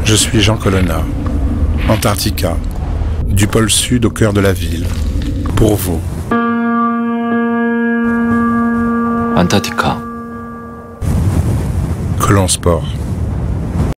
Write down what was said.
Je suis Jean Colonna, Antarctica, du pôle sud au cœur de la ville, pour vous. Antarctica. Colon Sport.